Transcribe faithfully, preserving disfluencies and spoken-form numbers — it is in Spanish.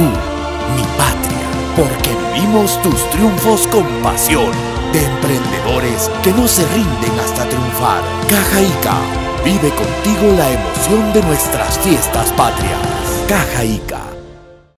Perú, mi patria, porque vivimos tus triunfos con pasión, de emprendedores que no se rinden hasta triunfar. Caja Ica, vive contigo la emoción de nuestras fiestas patrias. Caja Ica.